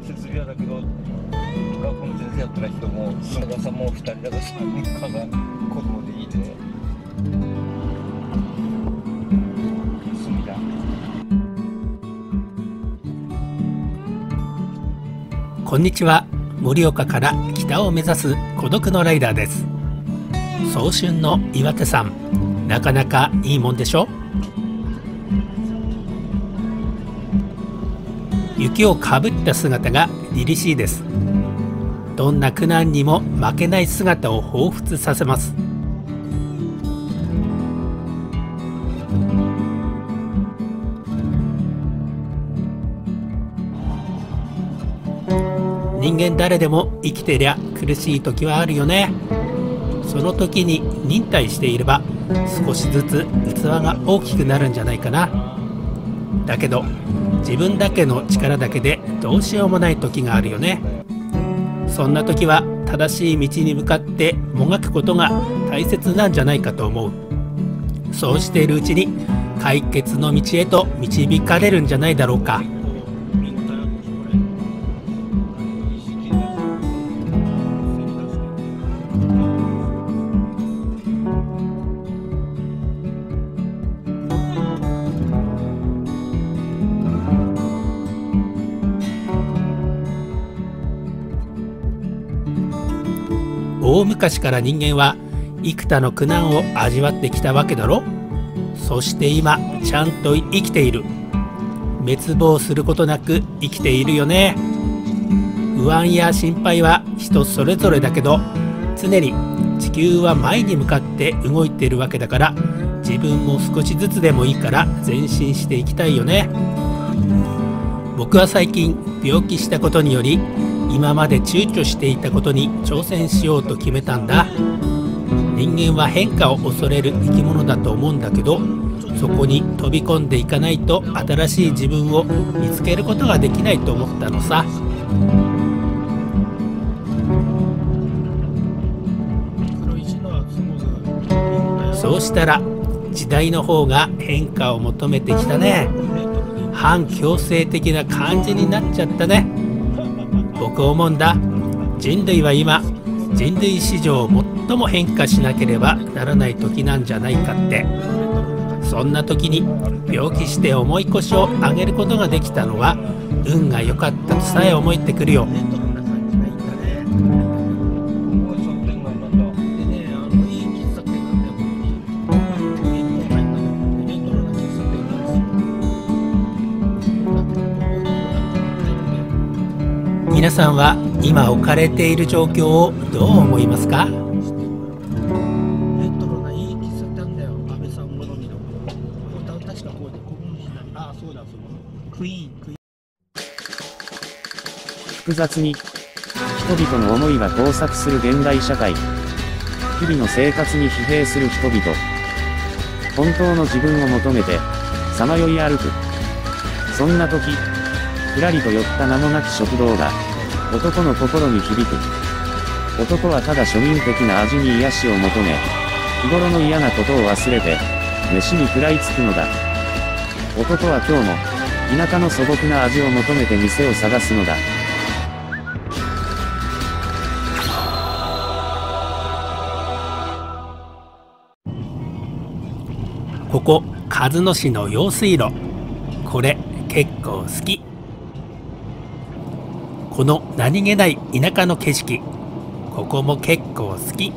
設備屋だけど、学校の先生やってる人もだからさ、もう2人だか3人かが子供でいいね。隅田。 こんにちは。盛岡から北を目指す孤独のライダーです。早春の岩手山、なかなかいいもんでしょ。雪をかぶった姿が凛々しいです。どんな苦難にも負けない姿を彷彿させます。人間誰でも生きてりゃ苦しい時はあるよね。その時に忍耐していれば少しずつ器が大きくなるんじゃないかな。だけど自分だけの力だけでどうしようもない時があるよね。そんな時は正しい道に向かってもがくことが大切なんじゃないかと思う。そうしているうちに解決の道へと導かれるんじゃないだろうか。大昔から人間は幾多の苦難を味わってきたわけだろ。そして今ちゃんと生きている。滅亡することなく生きているよね。不安や心配は人それぞれだけど、常に地球は前に向かって動いているわけだから、自分も少しずつでもいいから前進していきたいよね。僕は最近病気したことにより、今まで躊躇していたことに挑戦しようと決めたんだ。人間は変化を恐れる生き物だと思うんだけど、そこに飛び込んでいかないと新しい自分を見つけることができないと思ったのさ。そうしたら時代の方が変化を求めてきたね。反強制的な感じになっちゃったね。僕思うんだ。人類は今人類史上最も変化しなければならない時なんじゃないかって。そんな時に病気して重い腰を上げることができたのは運が良かったとさえ思えてくるよ。皆さんは今置かれている状況をどう思いますか？ 複雑に人々の思いが交錯する現代社会。日々の生活に疲弊する人々。本当の自分を求めてさまよい歩く。そんな時、ふらりと寄った名もなき食堂が男の心に響く。男はただ庶民的な味に癒しを求め、日頃の嫌なことを忘れて飯に食らいつくのだ。男は今日も田舎の素朴な味を求めて店を探すのだ。 ここ鹿角市の用水路、これ結構好き。この何気ない田舎の景色、ここも結構好き。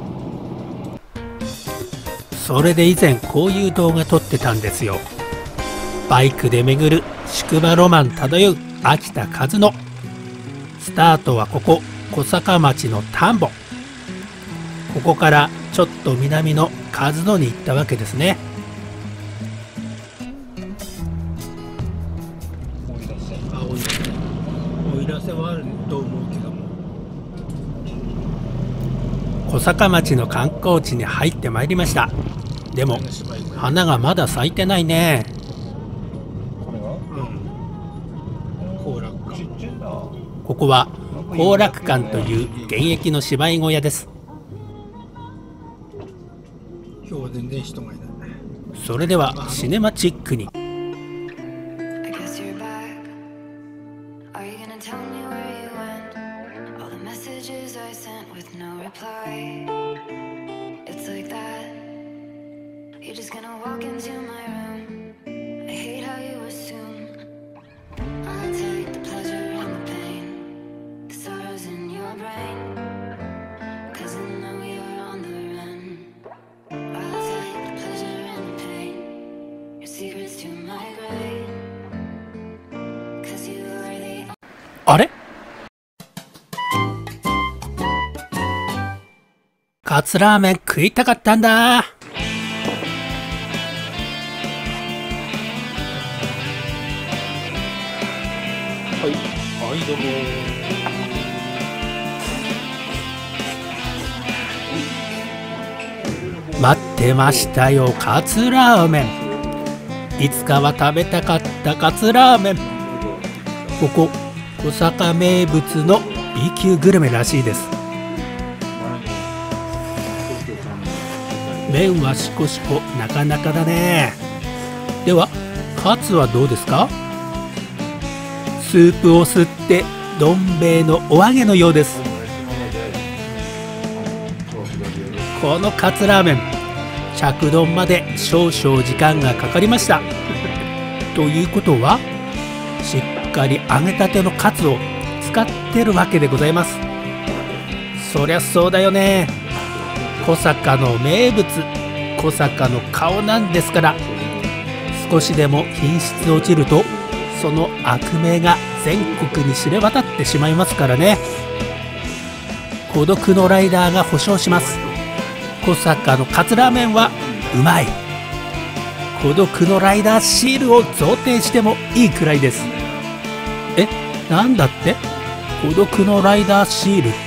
それで以前こういう動画撮ってたんですよ。バイクで巡る宿場ロマン漂う秋田鹿角。スタートはここ小坂町の田んぼ。ここからちょっと南の鹿角に行ったわけですね。 奥入瀬はあると思うけども、 小坂町の観光地に入ってまいりました。でも花がまだ咲いてないね。 これは後楽館。 ここは後楽館という現役の芝居小屋です。 今日は全然人がいない。 それではシネマチックに。 Are you gonna tell me where you went? All the messages I sent with no reply. It's like that. You're just gonna walk into my room. I hate how you assume I'll take the pleasure and the pain, the sorrows in your brain, 'cause I know you're on the run. I'll take the pleasure and the pain, your secrets to my grave, 'cause you are the あれ、カツラーメン食いたかったんだ。 はい、はい、どうも。 待ってましたよ、カツラーメン。いつかは食べたかったカツラーメン。ここ小坂名物の B 級グルメらしいです。麺はシコシコ、なかなかだね。ではカツはどうですか？スープを吸ってどん兵衛のお揚げのようです。このカツラーメン、着丼まで少々時間がかかりました。ということは、しっかり揚げたてのカツを使ってるわけでございます。そりゃそうだよね。小坂の名物、小坂の顔なんですから。少しでも品質落ちると、その悪名が全国に知れ渡ってしまいますからね。孤独のライダーが保証します。小坂のカツラーメンはうまい。孤独のライダーシールを贈呈してもいいくらいです。え、なんだって？孤独のライダーシールって？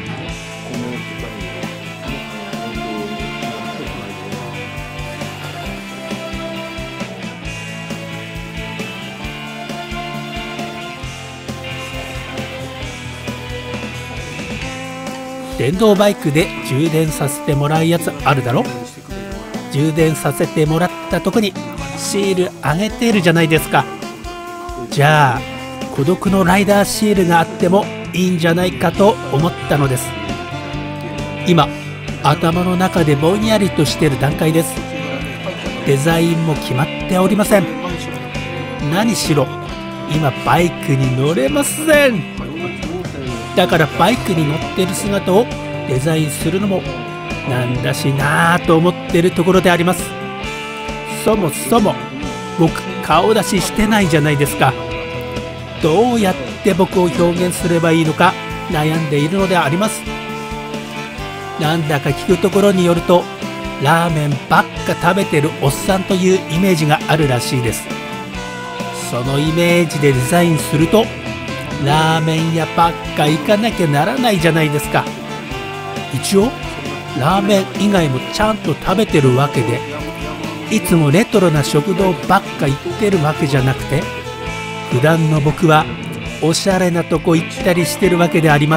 電動バイクで充電させてもらうやつあるだろ。充電させてもらったとこにシールあげてるじゃないですか。じゃあ孤独のライダーシールがあってもいいんじゃないかと思ったのです。今頭の中でぼんやりとしている段階です。デザインも決まっておりません。何しろ今バイクに乗れません。だからバイクに乗ってる姿をデザインするのもなんだしなぁと思ってるところであります。そもそも僕顔出ししてないじゃないですか。どうやって僕を表現すればいいのか悩んでいるのであります。なんだか聞くところによると、ラーメンばっか食べてるおっさんというイメージがあるらしいです。そのイメージでデザインすると、ラーメン屋ばっか行かなきゃならないじゃないですか。一応ラーメン以外もちゃんと食べてるわけで、いつもレトロな食堂ばっか行ってるわけじゃなくて、普段の僕はおしゃれなとこ行ったりしてるわけであります。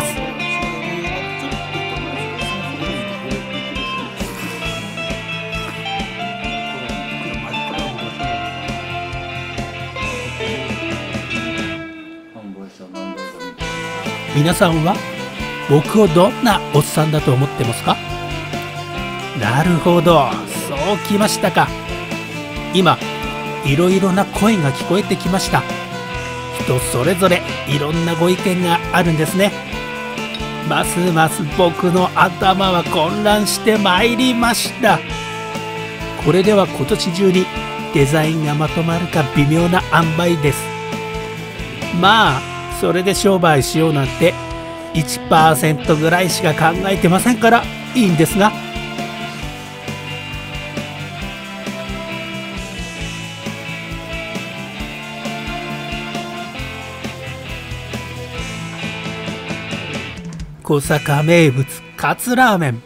皆さんは僕をどんなおっさんだと思ってますか？なるほど、そうきましたか。今いろいろな声が聞こえてきました。人それぞれいろんなご意見があるんですね。ますます僕の頭は混乱してまいりました。これでは今年中にデザインがまとまるか微妙な塩梅です。まあそれで商売しようなんて 1% ぐらいしか考えてませんからいいんですが。小坂名物カツラーメン、